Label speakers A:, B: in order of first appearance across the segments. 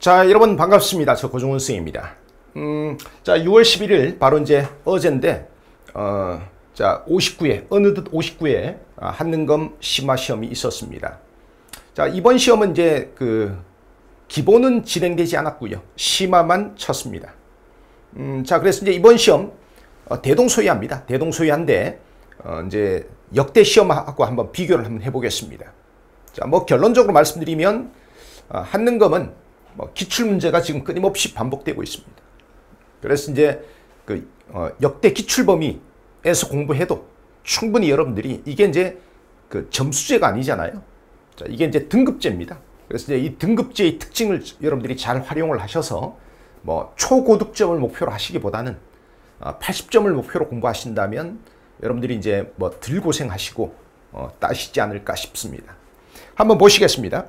A: 자, 여러분 반갑습니다. 저 고종훈 선생입니다. 자, 6월 11일 바로 이제 어제인데, 자, 59회, 어느덧 59회 한능검 심화 시험이 있었습니다. 자, 이번 시험은 이제 기본은 진행되지 않았고요. 심화만 쳤습니다. 자, 그래서 이제 이번 시험 대동소이합니다. 대동소이한데 이제 역대 시험하고 한번 비교를 한번 해보겠습니다. 자, 뭐 결론적으로 말씀드리면 한능검은 기출 문제가 지금 끊임없이 반복되고 있습니다. 그래서 이제 역대 기출 범위에서 공부해도 충분히 여러분들이 이게 이제 점수제가 아니잖아요. 자, 이게 이제 등급제입니다. 그래서 이제 이 등급제의 특징을 여러분들이 잘 활용을 하셔서 뭐 초고득점을 목표로 하시기보다는 80점을 목표로 공부하신다면 여러분들이 이제 뭐 덜 고생하시고 따시지 않을까 싶습니다. 한번 보시겠습니다.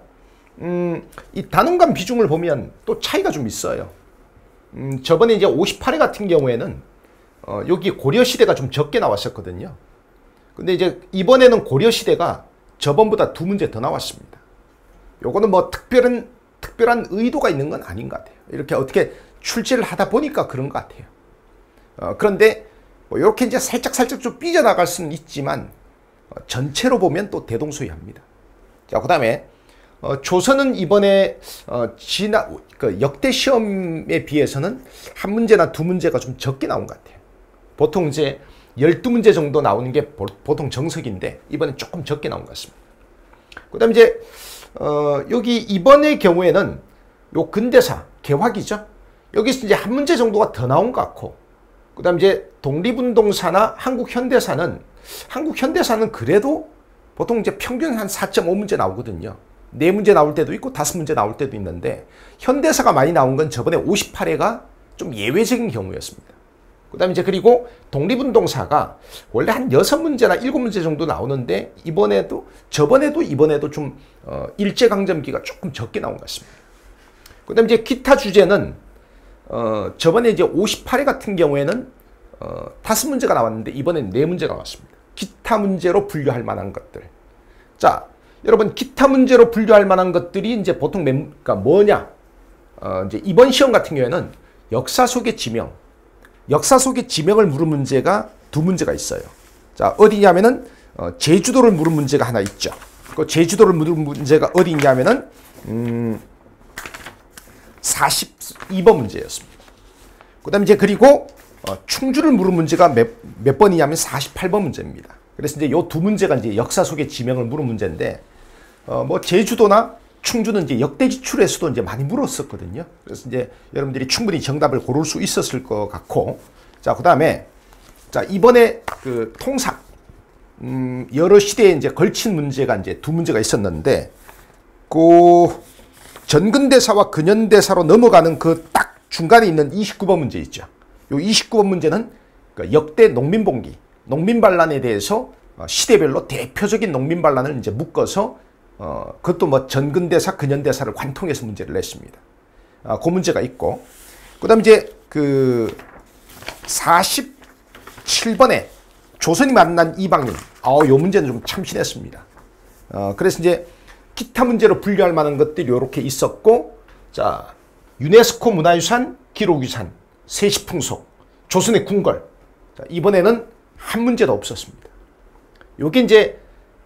A: 이 단원간 비중을 보면 또 차이가 좀 있어요. 저번에 이제 58회 같은 경우에는 여기 고려시대가 좀 적게 나왔었거든요. 근데 이제 이번에는 고려시대가 저번보다 2문제 더 나왔습니다. 요거는 뭐 특별한 의도가 있는 건 아닌 것 같아요. 이렇게 어떻게 출제를 하다 보니까 그런 것 같아요. 그런데 뭐 이렇게 이제 살짝 좀 삐져나갈 수는 있지만 전체로 보면 또 대동소이합니다. 자, 그 다음에 조선은 이번에 역대 시험에 비해서는 한 문제나 2문제가 좀 적게 나온 것 같아요. 보통 이제 12문제 정도 나오는 게 보통 정석인데 이번엔 조금 적게 나온 것 같습니다. 그 다음에 이제 여기 이번의 경우에는 요 근대사 개화기죠. 여기서 이제 한 문제 정도가 더 나온 것 같고, 그 다음에 이제 독립운동사나 한국현대사는 그래도 보통 이제 평균 한 4.5문제 나오거든요. 4문제 나올 때도 있고 5문제 나올 때도 있는데, 현대사가 많이 나온 건 저번에 58회가 좀 예외적인 경우였습니다. 그 다음에 이제 그리고 독립운동사가 원래 한 6문제나 7문제 정도 나오는데, 저번에도 이번에도 좀 일제강점기가 조금 적게 나온 것 같습니다. 그 다음에 이제 기타 주제는 저번에 이제 58회 같은 경우에는 5문제가 나왔는데 이번엔 4문제가 나왔습니다. 기타 문제로 분류할 만한 것들. 자, 여러분, 기타 문제로 분류할 만한 것들이 이제 보통 그러니까 뭐냐? 이제 이번 시험 같은 경우에는 역사 속의 지명, 을 물은 문제가 2문제가 있어요. 자, 어디냐면은 제주도를 물은 문제가 하나 있죠. 그 제주도를 물은 문제가 어디 있냐면은 42번 문제였습니다. 그다음에 이제 그리고 충주를 물은 문제가 몇 번이냐면 48번 문제입니다. 그래서 이제 요 2문제가 이제 역사 속의 지명을 물은 문제인데, 뭐 제주도나 충주는 이제 역대 기출에서도 이제 많이 물었었거든요. 그래서 이제 여러분들이 충분히 정답을 고를 수 있었을 것 같고, 자, 그다음에 자, 이번에 통상 여러 시대에 이제 걸친 문제가 이제 2문제가 있었는데, 전근대사와 근현대사로 넘어가는 딱 중간에 있는 29번 문제 있죠. 요 29번 문제는 역대 농민봉기, 농민반란에 대해서 시대별로 대표적인 농민반란을 이제 묶어서 그것도 뭐 전근대사, 근현대사를 관통해서 문제를 냈습니다. 그 문제가 있고, 그다음에 이제 47번에 조선이 만난 이방인, 요 문제는 좀 참신했습니다. 그래서 이제 기타 문제로 분류할 만한 것들이 이렇게 있었고, 자, 유네스코 문화유산, 기록유산, 세시풍속, 조선의 궁궐. 자, 이번에는 한 문제도 없었습니다. 요게 이제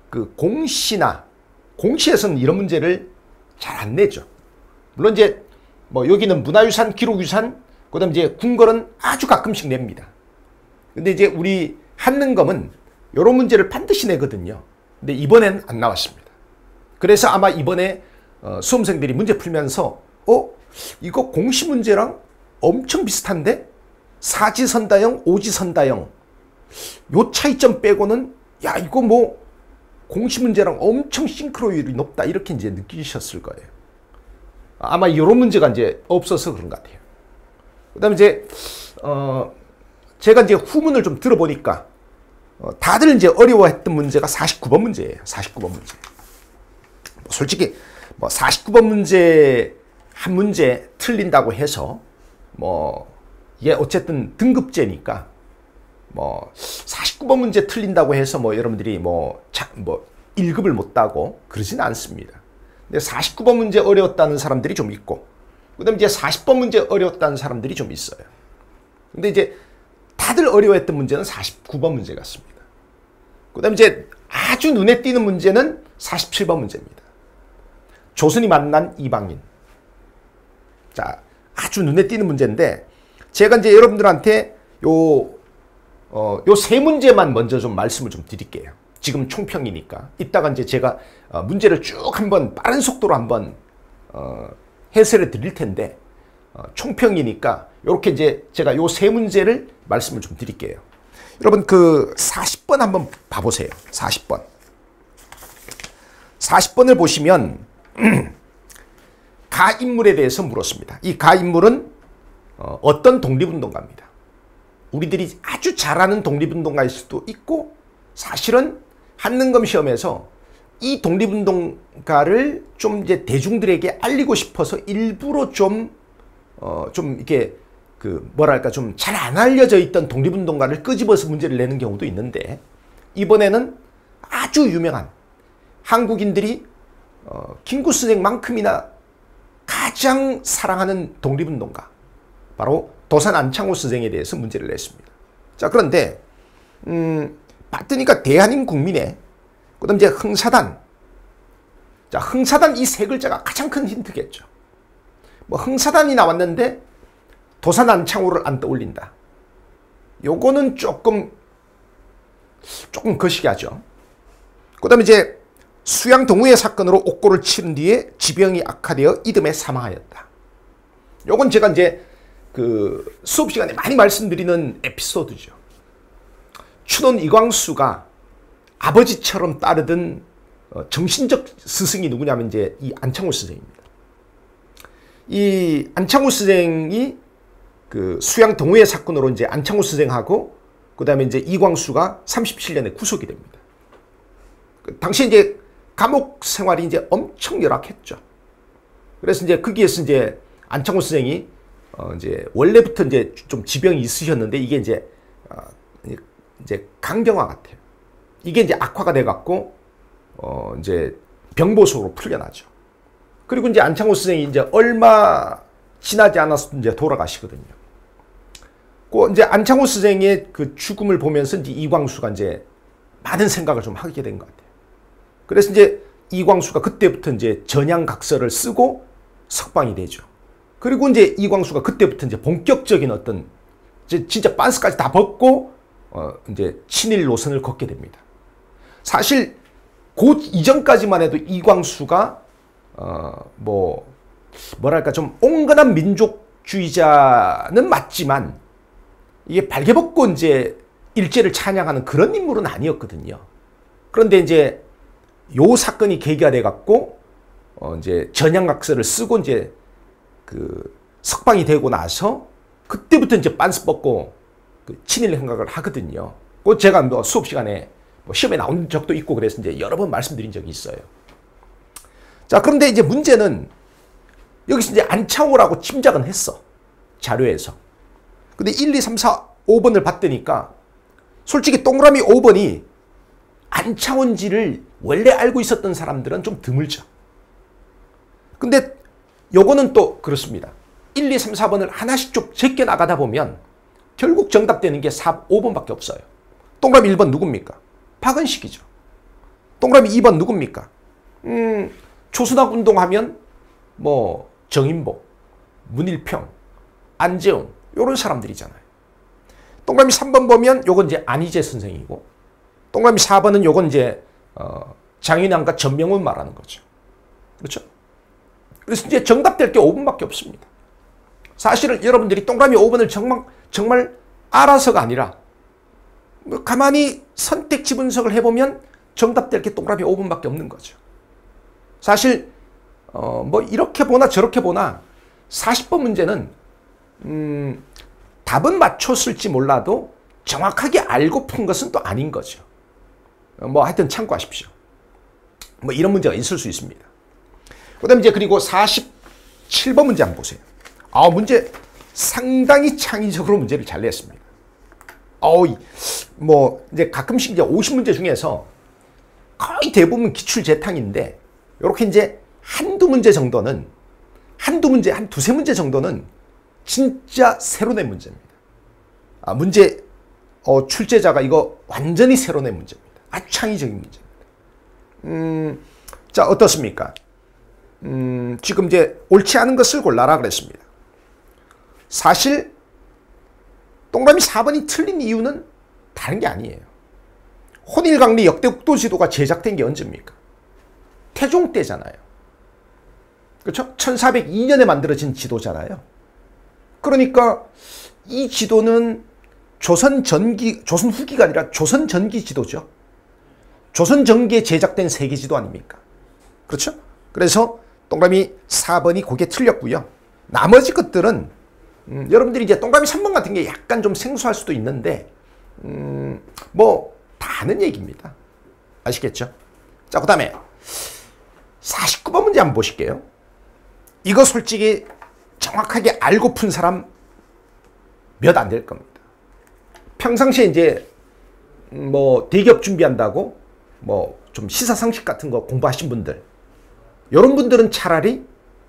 A: 공시에서는 이런 문제를 잘 안 내죠. 물론 이제 뭐 여기는 문화유산, 기록유산, 그다음 이제 궁궐은 아주 가끔씩 냅니다. 근데 이제 우리 한능검은 이런 문제를 반드시 내거든요. 근데 이번엔 안 나왔습니다. 그래서 아마 이번에 수험생들이 문제 풀면서 이거 공시 문제랑 엄청 비슷한데? 사지선다형, 오지선다형, 요 차이점 빼고는 야, 이거 뭐 공시 문제랑 엄청 싱크로율이 높다, 이렇게 이제 느끼셨을 거예요. 아마 이런 문제가 이제 없어서 그런 것 같아요. 그다음에 이제 제가 이제 후문을 좀 들어보니까 다들 이제 어려워했던 문제가 49번 문제예요. 49번 문제. 솔직히 뭐 49번 문제 한 문제 틀린다고 해서 뭐 이게 어쨌든 등급제니까 뭐 49번 문제 틀린다고 해서 뭐 여러분들이 뭐 1급을 못 따고 그러진 않습니다. 근데 49번 문제 어려웠다는 사람들이 좀 있고, 그다음에 이제 40번 문제 어려웠다는 사람들이 좀 있어요. 근데 이제 다들 어려워했던 문제는 49번 문제 같습니다. 그다음에 이제 아주 눈에 띄는 문제는 47번 문제입니다. 조선이 만난 이방인. 자, 아주 눈에 띄는 문제인데 제가 이제 여러분들한테 요 세 문제만 먼저 좀 말씀을 좀 드릴게요. 지금 총평이니까. 이따가 이제 제가 문제를 쭉 한번 빠른 속도로 한번 해설해 드릴 텐데 총평이니까 이렇게 이제 제가 요 세 문제를 말씀을 좀 드릴게요. 여러분 그 40번 한번 봐보세요. 40번. 40번을 보시면 가인물에 대해서 물었습니다. 이 가인물은 어떤 독립운동가입니다. 우리들이 아주 잘 아는 독립운동가일 수도 있고 사실은 한능검 시험에서 이 독립운동가를 좀 이제 대중들에게 알리고 싶어서 일부러 좀 이렇게 그 뭐랄까 좀 잘 안 알려져 있던 독립운동가를 끄집어서 문제를 내는 경우도 있는데 이번에는 아주 유명한 한국인들이 김구 선생만큼이나 가장 사랑하는 독립운동가 바로 도산 안창호 선생에 대해서 문제를 냈습니다. 자 그런데 봤더니까 대한민국민의 그다음 이제 흥사단. 자 흥사단 이 세 글자가 가장 큰 힌트겠죠. 뭐 흥사단이 나왔는데 도산 안창호를 안 떠올린다. 요거는 조금 거시기하죠. 그다음에 이제 수양 동우회 사건으로 옥고를 치른 뒤에 지병이 악화되어 이듬해 사망하였다. 요건 제가 이제 그 수업 시간에 많이 말씀드리는 에피소드죠. 춘원 이광수가 아버지처럼 따르던 정신적 스승이 누구냐면 이제 이 안창호 선생입니다. 이 안창호 선생이 그 수양 동우회 사건으로 이제 안창호 선생하고 그다음에 이제 이광수가 37년에 구속이 됩니다. 당시 이제 감옥 생활이 이제 엄청 열악했죠. 그래서 이제 거기에서 이제 안창호 선생이 이제 원래부터 이제 좀 지병이 있으셨는데 이게 이제 강경화 같아요. 이게 이제 악화가 돼 갖고 이제 병보석으로 풀려나죠. 그리고 이제 안창호 선생이 이제 얼마 지나지 않아서 이제 돌아가시거든요. 그 이제 안창호 선생의 그 죽음을 보면서 이제 이광수가 이제 많은 생각을 좀 하게 된 것 같아요. 그래서 이제 이광수가 그때부터 이제 전향각서를 쓰고 석방이 되죠. 그리고 이제 이광수가 그때부터 이제 본격적인 어떤 진짜 빤스까지 다 벗고 이제 친일 노선을 걷게 됩니다. 사실 그 이전까지만 해도 이광수가 뭐랄까 좀 온건한 민족주의자는 맞지만 이게 발개벗고 이제 일제를 찬양하는 그런 인물은 아니었거든요. 그런데 이제 요 사건이 계기가 돼 갖고 이제 전향각서를 쓰고 이제 그 석방이 되고 나서 그때부터 이제 빤스 벗고 그 친일 생각을 하거든요. 그 제가 뭐 수업 시간에 뭐 시험에 나온 적도 있고 그래서 이제 여러 번 말씀드린 적이 있어요. 자, 그런데 이제 문제는 여기서 이제 안창호라고 짐작은 했어. 자료에서. 근데 1, 2, 3, 4, 5번을 봤더니까 솔직히 동그라미 5번이 안창호인지를 원래 알고 있었던 사람들은 좀 드물죠. 근데 요거는 또 그렇습니다. 1, 2, 3, 4번을 하나씩 좀 제껴 나가다 보면 결국 정답되는 게 4, 5번밖에 없어요. 동그라미 1번 누굽니까? 박은식이죠. 동그라미 2번 누굽니까? 초순학 운동하면 뭐 정인복, 문일평, 안재홍 요런 사람들이잖아요. 동그라미 3번 보면 요건 이제 안희재 선생이고 동그라미 4번은 요건 이제 장윤환과 전명훈 말하는 거죠. 그렇죠? 그래서 이제 정답될 게 5번밖에 없습니다. 사실은 여러분들이 동그라미 5번을 정말 알아서가 아니라 뭐 가만히 선택지 분석을 해보면 정답될 게 동그라미 5번밖에 없는 거죠. 사실 뭐 이렇게 보나 저렇게 보나 40번 문제는 답은 맞췄을지 몰라도 정확하게 알고 푼 것은 또 아닌 거죠. 뭐 하여튼 참고하십시오. 뭐 이런 문제가 있을 수 있습니다. 그 다음에 이제 그리고 47번 문제 한번 보세요. 문제 상당히 창의적으로 문제를 잘 냈습니다. 뭐 이제 가끔씩 이제 50문제 중에서 거의 대부분 기출재탕인데 이렇게 이제 한두 문제 정도는 한두 문제, 한 두세 문제 정도는 진짜 새로 낸 문제입니다. 문제 출제자가 이거 완전히 새로 낸 문제입니다. 아주 창의적인 문제입니다. 자, 어떻습니까? 지금 이제 옳지 않은 것을 골라라 그랬습니다. 사실 동그라미 4번이 틀린 이유는 다른 게 아니에요. 혼일강리 역대 국도지도가 제작된 게 언제입니까? 태종 때잖아요. 그렇죠? 1402년에 만들어진 지도잖아요. 그러니까 이 지도는 조선 후기가 아니라 조선 전기 지도죠. 조선 전기에 제작된 세계 지도 아닙니까? 그렇죠? 그래서 동그라미 4번이 그게 틀렸고요. 나머지 것들은 여러분들이 이제 동그라미 3번 같은 게 약간 좀 생소할 수도 있는데 뭐 다 아는 얘기입니다. 아시겠죠? 자, 그 다음에 49번 문제 한번 보실게요. 이거 솔직히 정확하게 알고 푼 사람 몇 안 될 겁니다. 평상시에 이제 뭐 대기업 준비한다고 뭐 좀 시사상식 같은 거 공부하신 분들, 이런 분들은 차라리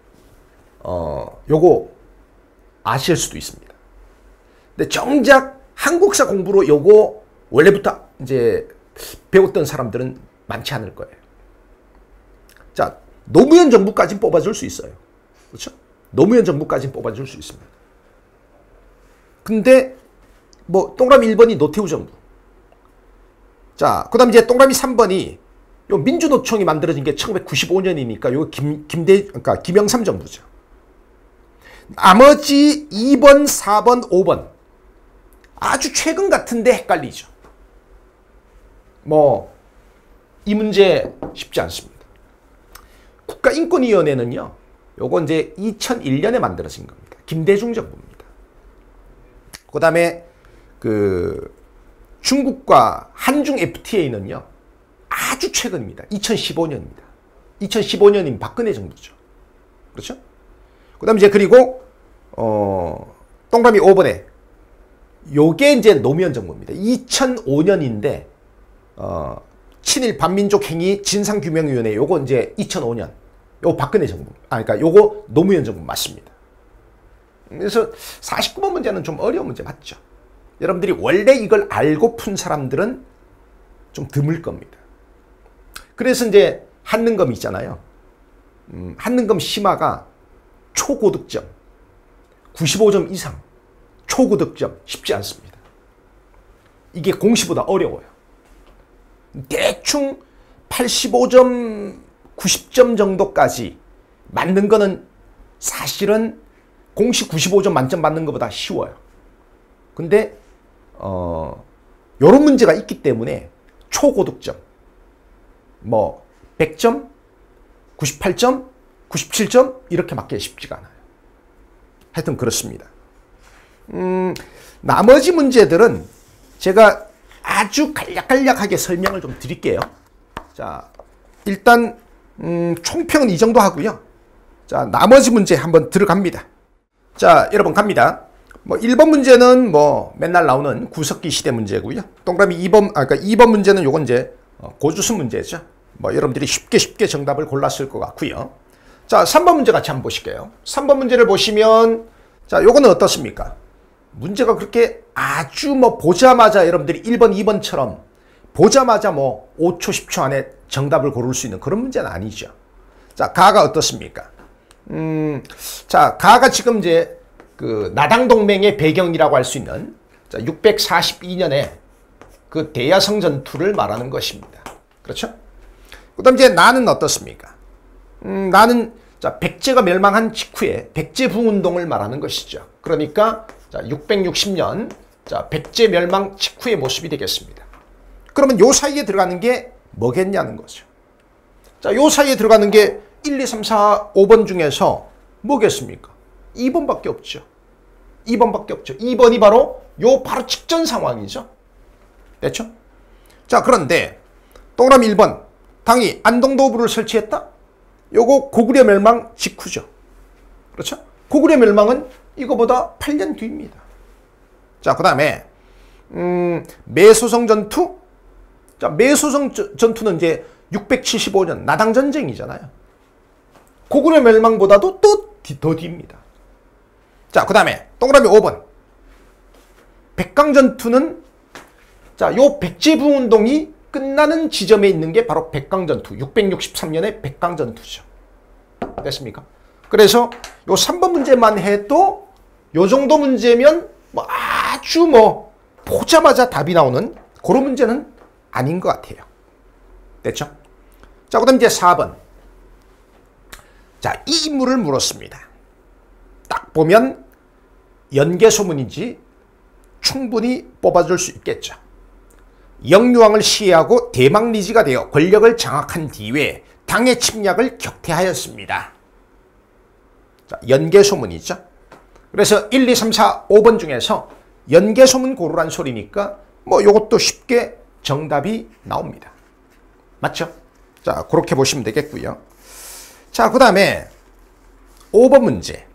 A: 요거 아실 수도 있습니다. 근데 정작 한국사 공부로 요거 원래부터 이제 배웠던 사람들은 많지 않을 거예요. 자, 노무현 정부까지 뽑아줄 수 있어요. 그렇죠? 노무현 정부까지 뽑아줄 수 있습니다. 근데 뭐 동그라미 1번이 노태우 정부. 자, 그 다음 이제 동그라미 3번이 요 민주노총이 만들어진 게 1995년이니까 요 그러니까 김영삼 정부죠. 나머지 2번, 4번, 5번 아주 최근 같은데 헷갈리죠. 뭐 이 문제 쉽지 않습니다. 국가인권위원회는요, 요거 이제 2001년에 만들어진 겁니다. 김대중 정부입니다. 그 다음에 그 중국과 한중 FTA는요, 아주 최근입니다. 2015년입니다. 2015년인 박근혜 정부죠. 그렇죠? 그 다음에 이제 그리고 동그라미 5번에 요게 이제 노무현 정부입니다. 2005년인데 친일 반민족 행위 진상규명위원회 요거 이제 2005년 요 박근혜 정부 그러니까 요거 노무현 정부 맞습니다. 그래서 49번 문제는 좀 어려운 문제 맞죠? 여러분들이 원래 이걸 알고 푼 사람들은 좀 드물 겁니다. 그래서 이제 한능검 있잖아요. 한능검 심화가 초고득점 95점 이상 초고득점 쉽지 않습니다. 이게 공시보다 어려워요. 대충 85점 90점 정도까지 맞는 거는 사실은 공시 95점 만점 받는 것보다 쉬워요. 근데 요런 문제가 있기 때문에 초고득점 뭐 100점, 98점, 97점 이렇게 맞기 쉽지가 않아요. 하여튼 그렇습니다. 나머지 문제들은 제가 아주 간략간략하게 설명을 좀 드릴게요. 자, 일단 총평은 이 정도 하고요. 자, 나머지 문제 한번 들어갑니다. 자, 여러분 갑니다. 뭐 1번 문제는 뭐 맨날 나오는 구석기 시대 문제고요. 동그라미 2번 그러니까 2번 문제는 요건 이제 고주순 문제죠. 뭐 여러분들이 쉽게 정답을 골랐을 것 같고요. 자, 3번 문제 같이 한번 보실게요. 3번 문제를 보시면 자, 요거는 어떻습니까? 문제가 그렇게 아주 뭐 보자마자 여러분들이 1번, 2번처럼 보자마자 뭐 5초, 10초 안에 정답을 고를 수 있는 그런 문제는 아니죠. 자, 가가 어떻습니까? 자, 가가 지금 이제 그 나당동맹의 배경이라고 할 수 있는 자, 642년에 그 대야성 전투를 말하는 것입니다. 그렇죠? 그 다음 이제 나는 어떻습니까? 나는 자, 백제가 멸망한 직후에 백제부운동을 말하는 것이죠. 그러니까 자, 660년 자, 백제 멸망 직후의 모습이 되겠습니다. 그러면 요 사이에 들어가는 게 뭐겠냐는 거죠. 자, 요 사이에 들어가는 게 1, 2, 3, 4, 5번 중에서 뭐겠습니까? 2번밖에 없죠. 2번밖에 없죠. 2번이 바로 바로 직전 상황이죠. 됐죠? 자, 그런데 동그라미 1번 당이 안동도부를 설치했다? 요거 고구려 멸망 직후죠. 그렇죠? 고구려 멸망은 이거보다 8년 뒤입니다. 자, 그 다음에 매소성 전투? 자, 매소성 전투는 이제 675년 나당전쟁이잖아요. 고구려 멸망보다도 또 더 뒤입니다. 자, 그 다음에 동그라미 5번. 백강전투는 자, 요 백제부운동이 끝나는 지점에 있는 게 바로 백강전투. 663년의 백강전투죠. 됐습니까? 그래서 요 3번 문제만 해도 요 정도 문제면 뭐 아주 뭐 보자마자 답이 나오는 그런 문제는 아닌 것 같아요. 됐죠? 자, 그 다음 이제 4번. 자, 이 인물을 물었습니다. 딱 보면 연개소문인지 충분히 뽑아줄 수 있겠죠. 영유왕을 시해하고 대망리지가 되어 권력을 장악한 뒤에 당의 침략을 격퇴하였습니다. 자, 연개소문이죠. 그래서 1, 2, 3, 4, 5번 중에서 연개소문 고르란 소리니까 뭐 요것도 쉽게 정답이 나옵니다. 맞죠? 자, 그렇게 보시면 되겠고요. 자, 그 다음에 5번 문제.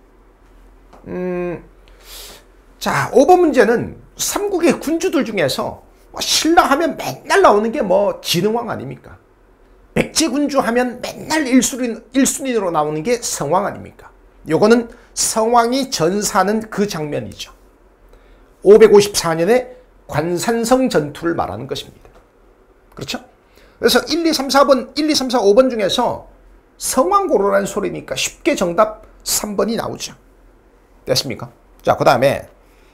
A: 자, 5번 문제는 삼국의 군주들 중에서 신라 하면 맨날 나오는 게 뭐 진흥왕 아닙니까? 백제군주 하면 맨날 1순위로 나오는 게 성왕 아닙니까? 요거는 성왕이 전사하는 그 장면이죠. 554년에 관산성 전투를 말하는 것입니다. 그렇죠? 그래서 1, 2, 3, 4번, 1, 2, 3, 4, 5번 중에서 성왕 고르라는 소리니까 쉽게 정답 3번이 나오죠. 됐습니까? 자, 그 다음에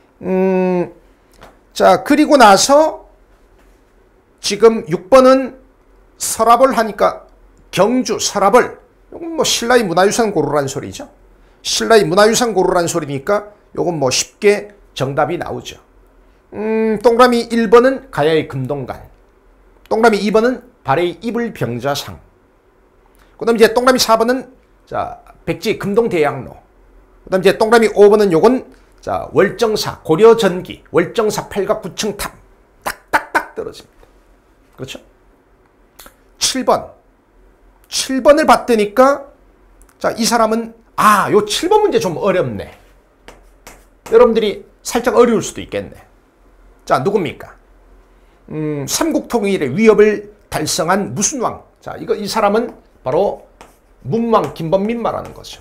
A: 자, 그리고 나서 지금 6번은 서랍을 하니까 경주, 서랍을 이건 뭐 신라의 문화유산 고르라는 소리죠. 신라의 문화유산 고르라는 소리니까 이건 뭐 쉽게 정답이 나오죠. 동그라미 1번은 가야의 금동관, 동그라미 2번은 발해의 이불병자상, 그 다음 이제 동그라미 4번은 자, 백제 금동대양로, 그 다음 이제 동그라미 5번은 요건 자, 월정사, 고려전기, 월정사 팔각구층탑 딱딱딱 떨어집니다. 그렇죠? 7번. 7번을 봤더니까 자, 이 사람은 요 7번 문제 좀 어렵네. 여러분들이 살짝 어려울 수도 있겠네. 자, 누굽니까? 삼국통일의 위협을 달성한 무슨 왕? 자, 이 사람은 바로 문왕 김범민 말하는 거죠.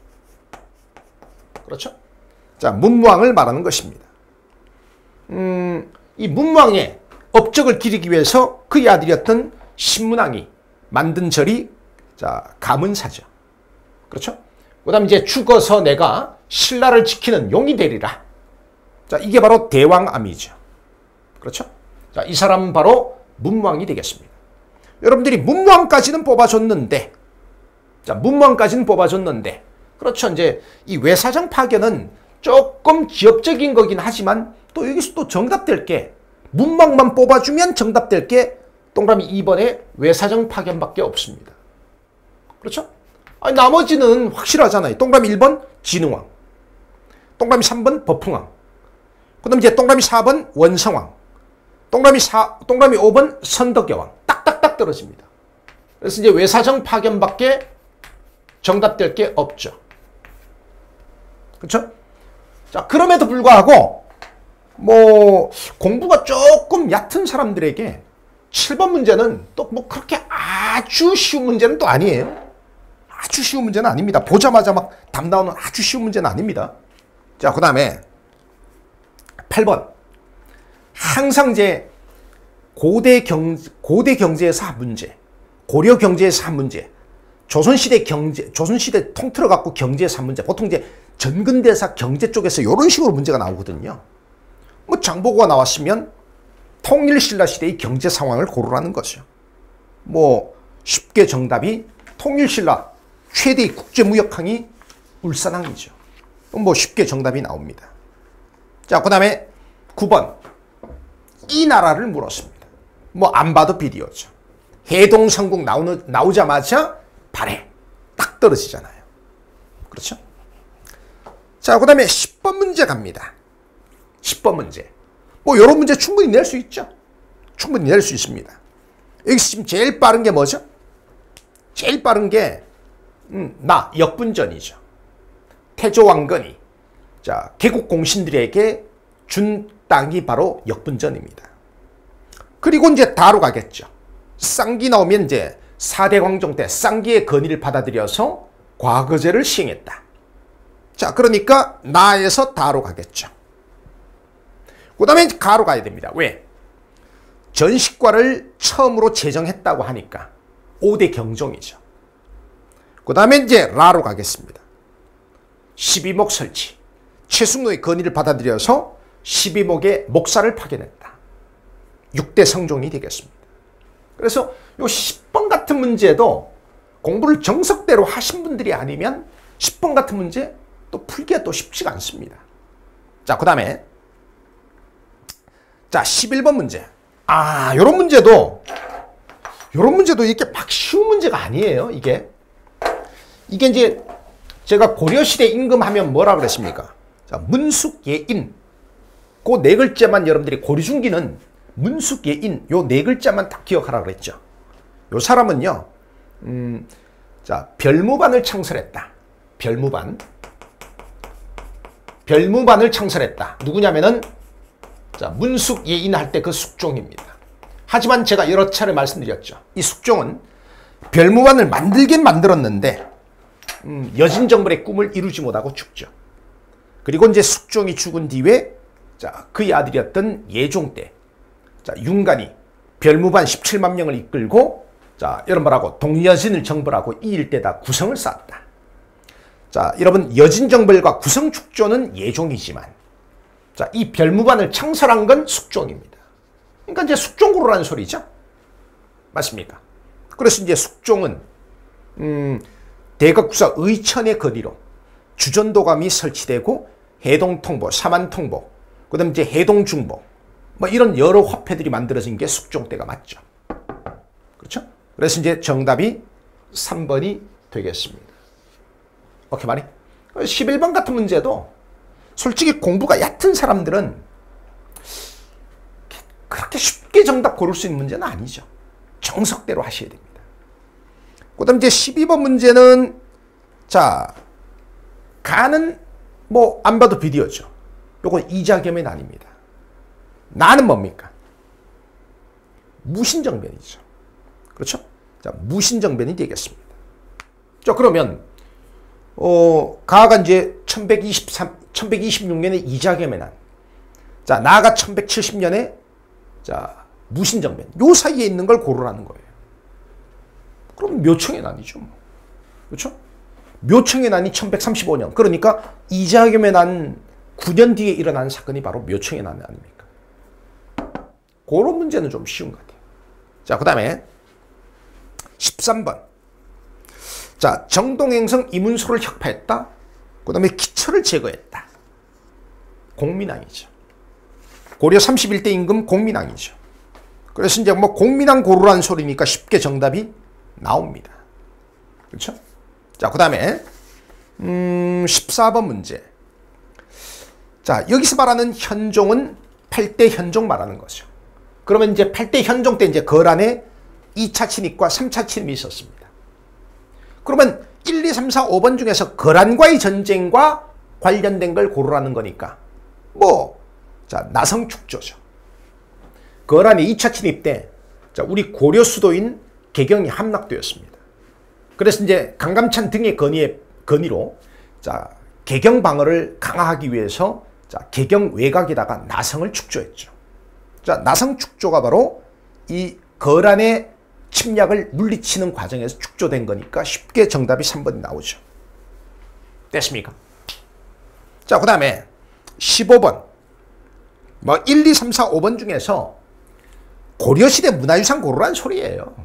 A: 그렇죠? 자, 문왕을 말하는 것입니다. 이 문왕의 업적을 기리기 위해서 그의 아들이었던 신문왕이 만든 절이 자, 가문사죠. 그렇죠? 그 다음 이제 죽어서 내가 신라를 지키는 용이 되리라. 자, 이게 바로 대왕암이죠. 그렇죠? 자, 이 사람은 바로 문왕이 되겠습니다. 여러분들이 문왕까지는 뽑아줬는데, 자, 문왕까지는 뽑아줬는데, 그렇죠. 이제 이 외사정 파견은 조금 기업적인 거긴 하지만 또 여기서 또 정답될 게 문왕만 뽑아주면 정답될 게 동그라미 2번에 외사정 파견밖에 없습니다. 그렇죠? 아니, 나머지는 확실하잖아요. 동그라미 1번 진흥왕, 동그라미 3번 버풍왕, 그 다음 이제 동그라미 4번 원성왕, 동그라미 5번 선덕여왕 딱딱딱 떨어집니다. 그래서 이제 외사정 파견밖에 정답될 게 없죠. 그렇죠? 자, 그럼에도 불구하고 뭐 공부가 조금 얕은 사람들에게 7번 문제는 또 뭐 그렇게 아주 쉬운 문제는 또 아니에요. 아주 쉬운 문제는 아닙니다. 보자마자 막 답 나오는 아주 쉬운 문제는 아닙니다. 자, 그 다음에 8번. 항상 이제 고대 경제에서 한 문제, 고려 경제에서 한 문제, 조선시대 통틀어 갖고 경제에서 한 문제, 보통 이제 전근대사 경제 쪽에서 이런 식으로 문제가 나오거든요. 뭐 장보고가 나왔으면 통일신라 시대의 경제 상황을 고르라는 거죠. 뭐 쉽게 정답이 통일신라 최대의 국제무역항이 울산항이죠. 뭐 쉽게 정답이 나옵니다. 자, 그 다음에 9번. 이 나라를 물었습니다. 뭐 안 봐도 비디오죠. 해동성국 나오자마자 발해 딱 떨어지잖아요. 그렇죠? 자, 그 다음에 10번 문제 갑니다. 10번 문제. 뭐 이런 문제 충분히 낼 수 있죠. 충분히 낼 수 있습니다. 여기서 지금 제일 빠른 게 뭐죠? 제일 빠른 게 역분전이죠. 태조왕건이 자, 개국 공신들에게 준 땅이 바로 역분전입니다. 그리고 이제 다로 가겠죠. 쌍기 나오면 이제 4대 광종 때 쌍기의 건의를 받아들여서 과거제를 시행했다. 자, 그러니까 나에서 다로 가겠죠. 그 다음에 가로 가야 됩니다. 왜? 전식과를 처음으로 제정했다고 하니까 5대 경종이죠. 그 다음에 이제 라로 가겠습니다. 12목 설치. 최숙로의 건의를 받아들여서 12목의 목사를 파견했다. 6대 성종이 되겠습니다. 그래서 요 10번 같은 문제도 공부를 정석대로 하신 분들이 아니면 10번 같은 문제 또 풀기가 또 쉽지가 않습니다. 자, 그 다음에 자, 11번 문제. 요런 문제도 이렇게 막 쉬운 문제가 아니에요. 이게 이제 제가 고려시대 임금하면 뭐라 그랬습니까? 자, 문숙예인. 그 네 글자만 여러분들이 고려중기는 문숙예인 요 네 글자만 딱 기억하라 그랬죠. 요 사람은요, 자, 별무반을 창설했다. 별무반을 창설했다. 누구냐면은 자, 문숙예인 할 때 그 숙종입니다. 하지만 제가 여러 차례 말씀드렸죠. 이 숙종은 별무반을 만들긴 만들었는데 여진정벌의 꿈을 이루지 못하고 죽죠. 그리고 이제 숙종이 죽은 뒤에 자, 그의 아들이었던 예종 때 자, 윤간이 별무반 17만 명을 이끌고 자, 여러분하고 동여진을 정벌하고 이 일대다 구성을 쌓았다. 자, 여러분 여진정벌과 구성축조는 예종이지만 자, 이 별무반을 창설한 건 숙종입니다. 그러니까 이제 숙종구로라는 소리죠. 맞습니까? 그래서 이제 숙종은 대각구사 의천의 거리로 주전도감이 설치되고 해동통보, 사만통보, 그 다음에 이제 해동중보 뭐 이런 여러 화폐들이 만들어진 게 숙종 때가 맞죠. 그렇죠? 그래서 이제 정답이 3번이 되겠습니다. 오케이 말이? 11번 같은 문제도 솔직히 공부가 얕은 사람들은 그렇게 쉽게 정답 고를 수 있는 문제는 아니죠. 정석대로 하셔야 됩니다. 그 다음 이제 12번 문제는 자, 가는 뭐 안 봐도 비디오죠. 요건 이자겸의 난입니다. 나는 뭡니까? 무신정변이죠. 그렇죠? 자, 무신정변이 되겠습니다. 자, 그러면 가가 이제 1126년에 이자겸의 난. 자, 나가 1170년에 자, 무신정변. 요 사이에 있는 걸 고르라는 거예요. 그럼 묘청의 난이죠. 뭐. 그렇죠? 묘청의 난이 1135년. 그러니까 이자겸의 난 9년 뒤에 일어난 사건이 바로 묘청의 난 아닙니까? 그런 문제는 좀 쉬운 것 같아요. 자, 그 다음에 13번. 자, 정동행성 이문소를 혁파했다. 그 다음에 기처를 제거했다. 공민왕이죠. 고려 31대 임금 공민왕이죠. 그래서 이제 뭐 공민왕 고르라는 소리니까 쉽게 정답이 나옵니다. 그렇죠? 자, 그 다음에 14번 문제. 자, 여기서 말하는 현종은 8대 현종 말하는 거죠. 그러면 이제 8대 현종 때 이제 거란에 2차 침입과 3차 침입이 있었습니다. 그러면 1, 2, 3, 4, 5번 중에서 거란과의 전쟁과 관련된 걸 고르라는 거니까 뭐 자, 나성축조죠. 거란의 2차 침입 때 자, 우리 고려 수도인 개경이 함락되었습니다. 그래서 이제 강감찬 등의 건의로 자, 개경 방어를 강화하기 위해서 자, 개경 외곽에다가 나성을 축조했죠. 자, 나성 축조가 바로 이 거란의 침략을 물리치는 과정에서 축조된 거니까 쉽게 정답이 3번이 나오죠. 됐습니까? 자, 그 다음에 15번. 뭐 1, 2, 3, 4, 5번 중에서 고려시대 문화유산 고르라는 소리예요.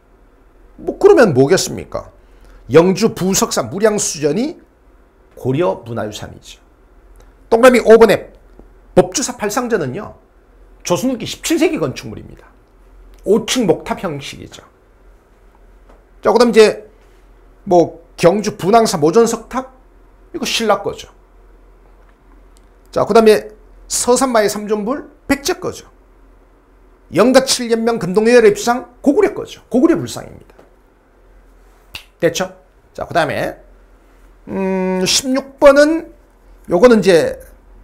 A: 뭐 그러면 뭐겠습니까? 영주 부석사 무량수전이 고려 문화유산이죠. 동그라미 5번에 법주사 팔상전은요. 조선 후기 17세기 건축물입니다. 5층 목탑 형식이죠. 자, 그 다음 이제 뭐 경주 분황사 모전석탑 이거 신라 거죠. 자, 그 다음에 서산마의 삼존불 백제 거죠. 영가 7년명 금동여열의 비상 고구려 거죠. 고구려 불상입니다. 됐죠? 자, 그 다음에 16번은 요거는 이제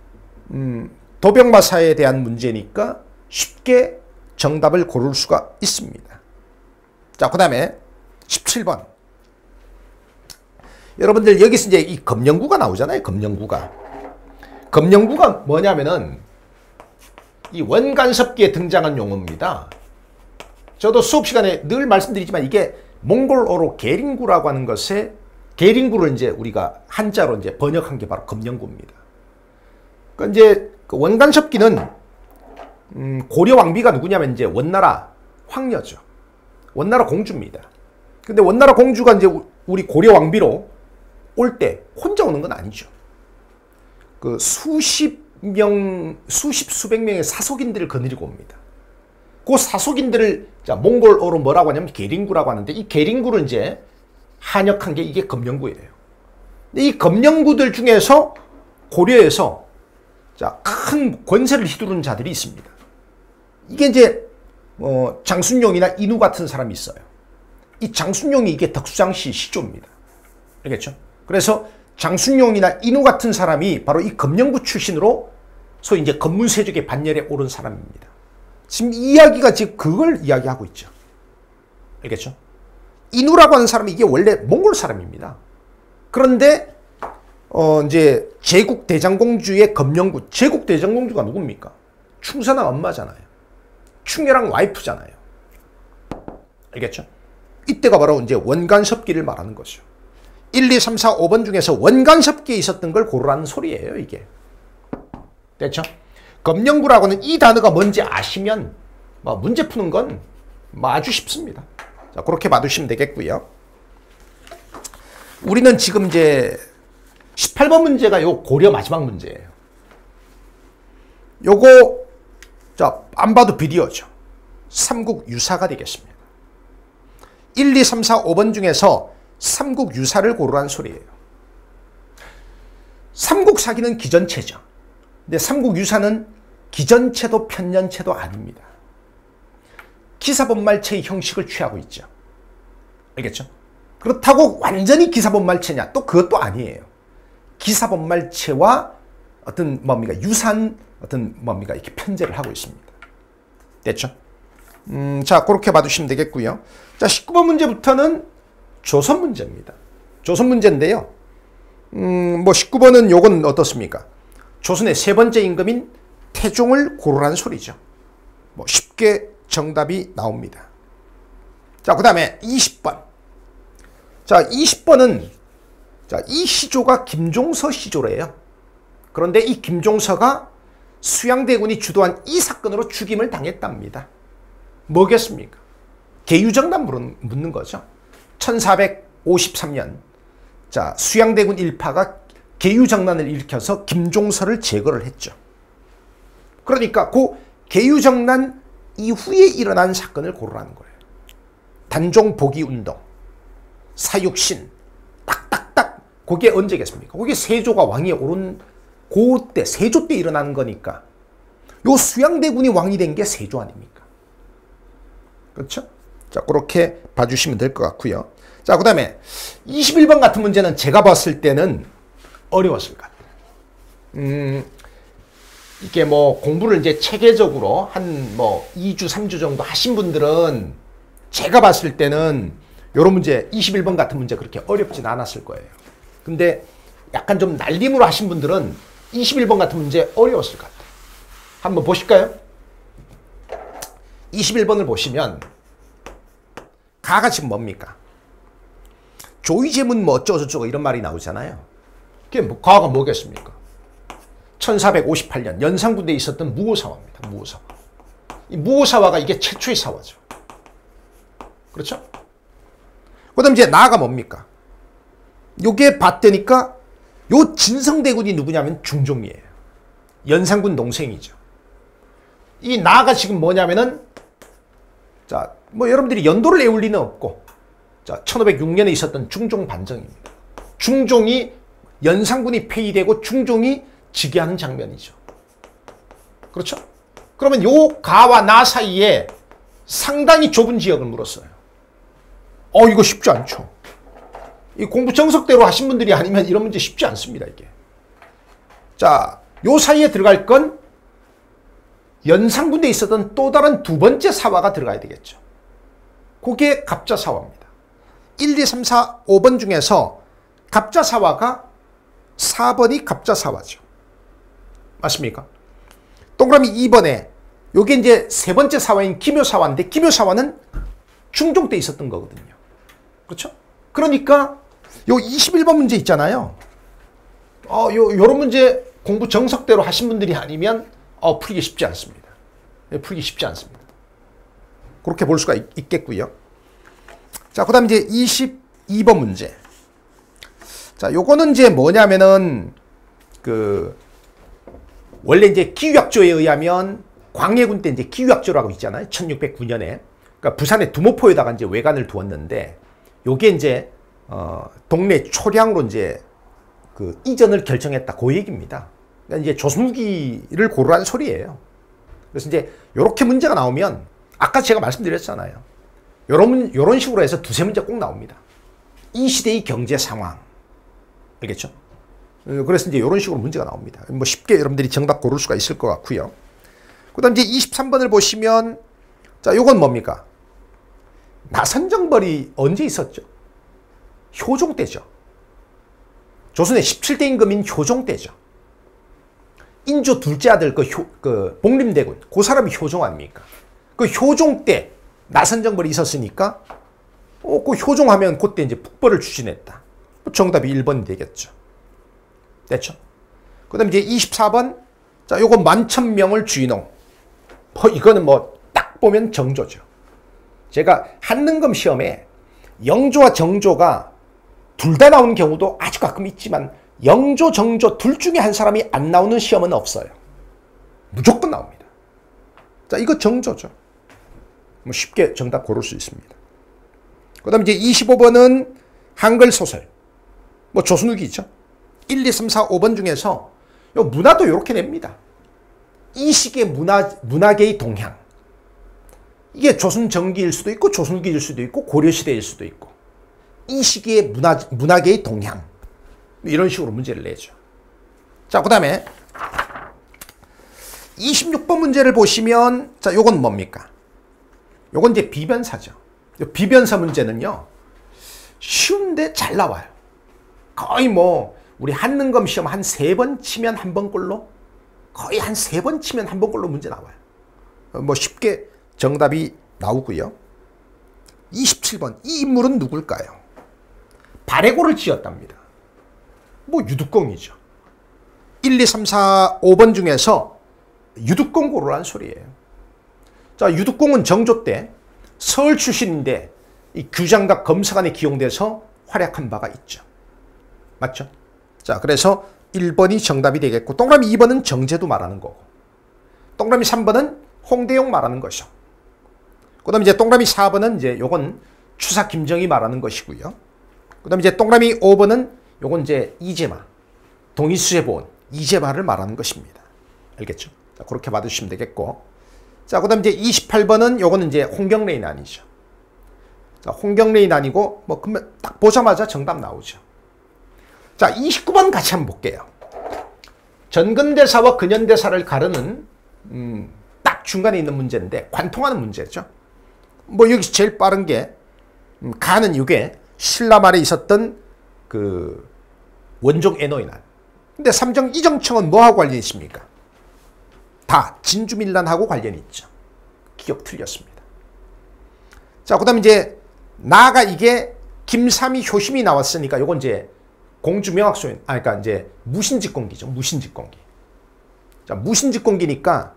A: 도병마사에 대한 문제니까 쉽게 정답을 고를 수가 있습니다. 자, 그 다음에 17번. 여러분들 여기서 이제 이 검령구가 나오잖아요. 검령구가. 검령구가 뭐냐면은 이 원간섭기에 등장한 용어입니다. 저도 수업 시간에 늘 말씀드리지만 이게 몽골어로 게링구라고 하는 것에 게링구를 이제 우리가 한자로 이제 번역한 게 바로 검령구입니다. 그러니까 이제 그 원간섭기는 고려 왕비가 누구냐면 이제 원나라 황녀죠. 원나라 공주입니다. 근데 원나라 공주가 이제 우리 고려 왕비로 올 때 혼자 오는 건 아니죠. 그 수십 수백 명의 사속인들을 거느리고 옵니다. 그 사속인들을 자 몽골어로 뭐라고 하냐면 게링구라고 하는데 이 게링구를 이제 한역한 게 이게 검령구예요. 근데 이 검령구들 중에서 고려에서 자 큰 권세를 휘두르는 자들이 있습니다. 이게 이제 장순용이나 인우 같은 사람이 있어요. 이 장순용이 이게 덕수장씨 시조입니다. 알겠죠? 그래서 장순용이나 인우 같은 사람이 바로 이 검령구 출신으로 소위 이제 검문세족의 반열에 오른 사람입니다. 지금 이야기가 지금 그걸 이야기하고 있죠. 알겠죠? 인우라고 하는 사람이 이게 원래 몽골 사람입니다. 그런데 이제 제국대장공주의 검령구, 제국대장공주가 누굽니까? 충선왕 엄마잖아요. 충녀랑 와이프잖아요. 알겠죠? 이때가 바로 이제 원간섭기를 말하는 거죠. 1, 2, 3, 4, 5번 중에서 원간섭기에 있었던 걸 고르라는 소리예요, 이게. 됐죠? 검령구라고는 이 단어가 뭔지 아시면 문제 푸는 건 아주 쉽습니다. 자, 그렇게 봐두시면 되겠고요. 우리는 지금 이제 18번 문제가 요 고려 마지막 문제예요. 요거 자, 안 봐도 비디오죠. 삼국 유사가 되겠습니다. 1, 2, 3, 4, 5번 중에서 삼국 유사를 고르라는 소리예요. 삼국 사기는 기전체죠. 근데 삼국 유사는 기전체도 편년체도 아닙니다. 기사본말체의 형식을 취하고 있죠. 알겠죠? 그렇다고 완전히 기사본말체냐? 또 그것도 아니에요. 기사본말체와 어떤 유사한 어떤 이렇게 편제를 하고 있습니다. 됐죠? 자, 그렇게 봐두시면 되겠고요. 자, 19번 문제부터는 조선 문제입니다. 조선 문제인데요. 19번은 요건 어떻습니까? 조선의 세 번째 임금인 태종을 고르라는 소리죠. 쉽게 정답이 나옵니다. 자, 그 다음에 20번. 자, 20번은 이 시조가 김종서 시조래요. 그런데 이 김종서가 수양대군이 주도한 이 사건으로 죽임을 당했답니다. 뭐겠습니까? 계유정난 묻는 거죠. 1453년 자 수양대군 일파가 계유정난을 일으켜서 김종서를 제거를 했죠. 그러니까 그 계유정난 이후에 일어난 사건을 고르라는 거예요. 단종복위운동, 사육신, 딱딱딱 그게 언제겠습니까? 그게 세조가 왕위에 오른 그때 세조 때 일어난 거니까 요 수양대군이 왕이 된 게 세조 아닙니까? 그렇죠? 자, 그렇게 봐주시면 될 것 같고요. 자, 그 다음에 21번 같은 문제는 제가 봤을 때는 어려웠을 것 같아요. 이게 공부를 이제 체계적으로 한 2주, 3주 정도 하신 분들은 제가 봤을 때는 요런 문제, 21번 같은 문제 그렇게 어렵진 않았을 거예요. 근데 약간 좀 날림으로 하신 분들은 21번 같은 문제 어려웠을 것 같아요. 한번 보실까요? 21번을 보시면 가가 지금 뭡니까? 조의제문 어쩌고저쩌고 이런 말이 나오잖아요. 그게 가가 뭐겠습니까? 1458년 연산군대에 있었던 무오사화입니다. 무오사화. 이 무오사화가 이게 최초의 사화죠. 그렇죠? 그 다음 이제 나가 뭡니까? 요게 봤더니까 요 진성대군이 누구냐면 중종이에요. 연산군 동생이죠. 이 나가 지금 뭐냐면은 자, 여러분들이 연도를 외울 리는 없고 자, 1506년에 있었던 중종 반정입니다. 중종이 연산군이 폐위되고 중종이 즉위하는 장면이죠. 그렇죠? 그러면 요 가와 나 사이에 상당히 좁은 지역을 물었어요. 이거 쉽지 않죠. 이 공부 정석대로 하신 분들이 아니면 이런 문제 쉽지 않습니다, 이게. 자, 요 사이에 들어갈 건 연산군대에 있었던 또 다른 두 번째 사화가 들어가야 되겠죠. 그게 갑자사화입니다. 1, 2, 3, 4, 5번 중에서 갑자사화가 4번이 갑자사화죠. 맞습니까? 동그라미 2번에 요게 이제 세 번째 사화인 기묘사화인데 기묘사화는 중종 때 있었던 거거든요. 그렇죠? 그러니까 요 21번 문제 있잖아요. 요런 문제 공부 정석대로 하신 분들이 아니면 풀기 쉽지 않습니다. 풀기 쉽지 않습니다. 그렇게 볼 수가 있겠고요. 자, 그다음 이제 22번 문제. 자, 요거는 이제 뭐냐면은 원래 이제 기유약조에 의하면 광해군 때 이제 기유약조라고 있잖아요. 1609년에. 그러니까 부산의 두모포에다가 이제 외관을 두었는데 요게 이제 동네 초량으로 이제 이전을 결정했다. 그 얘기입니다. 그러니까 이제 조선후기를 고르라는 소리예요. 그래서 이제 요렇게 문제가 나오면 아까 제가 말씀드렸잖아요. 요런 식으로 해서 두세 문제 꼭 나옵니다. 이 시대의 경제 상황. 알겠죠? 그래서 이제 이런 식으로 문제가 나옵니다. 뭐 쉽게 여러분들이 정답 고를 수가 있을 것 같고요. 그 다음 이제 23번을 보시면, 자, 요건 뭡니까? 나선정벌이 언제 있었죠? 효종 때죠. 조선의 17대 임금인 효종 때죠. 인조 둘째 아들 복림대군, 그 사람이 효종 아닙니까? 그 효종 때 나선정벌이 있었으니까, 그 효종하면 그때 이제 북벌을 추진했다. 정답이 1번이 되겠죠. 됐죠? 그 다음 이제 24번. 자, 요거 만천명을 주인홍. 이거는 뭐 딱 보면 정조죠. 제가 한능검 시험에 영조와 정조가 둘 다 나오는 경우도 아주 가끔 있지만 영조, 정조 둘 중에 한 사람이 안 나오는 시험은 없어요. 무조건 나옵니다. 자, 이거 정조죠. 뭐 쉽게 정답 고를 수 있습니다. 그 다음 이제 25번은 한글 소설. 뭐 조선후기 있죠. 1, 2, 3, 4, 5번 중에서 요 문화도 이렇게 냅니다. 이 시기의 문화계의 동향. 이게 조선 전기일 수도 있고 조선후기일 수도 있고 고려시대일 수도 있고 이 시기의 문화계의 동향. 이런 식으로 문제를 내죠. 자, 그 다음에 26번 문제를 보시면, 자, 요건 뭡니까? 요건 이제 비변사죠. 비변사 문제는요, 쉬운데 잘 나와요. 거의 뭐 우리 한능검 시험 한 3번 치면 한 번꼴로, 거의 한 3번 치면 한 번꼴로 문제 나와요. 뭐 쉽게 정답이 나오고요. 27번, 이 인물은 누굴까요? 발해고를 지었답니다. 뭐 유득공이죠. 1, 2, 3, 4, 5번 중에서 유득공 고르라는 소리예요. 자, 유득공은 정조 때 서울 출신인데 이 규장각 검사관에 기용돼서 활약한 바가 있죠. 맞죠? 자, 그래서 1번이 정답이 되겠고, 동그라미 2번은 정제도 말하는 거고, 동그라미 3번은 홍대용 말하는 것이죠. 그 다음에 이제 동그라미 4번은 이제 요건 추사 김정희 말하는 것이고요. 그 다음에 이제 동그라미 5번은 요건 이제 이재마, 동의수에 본 이재마를 말하는 것입니다. 알겠죠? 자, 그렇게 받으시면 되겠고. 자, 그 다음에 이제 28번은 요거는 이제 홍경래인 아니죠. 자, 홍경래인 아니고, 뭐, 딱 보자마자 정답 나오죠. 자, 29번 같이 한번 볼게요. 전근대사와 근현대사를 가르는, 딱 중간에 있는 문제인데, 관통하는 문제죠. 뭐, 여기서 제일 빠른 게, 가는 이게 신라 말에 있었던 그 원종 애노이난. 근데 삼정 이정청은 뭐하고 관련이 있습니까? 다 진주밀란하고 관련이 있죠. 기억 틀렸습니다. 자, 그 다음에 이제 나아가 이게 김삼이 효심이 나왔으니까 요건 이제 공주명확소인, 그러니까 이제 무신직공기죠. 무신직공기. 자, 무신직공기니까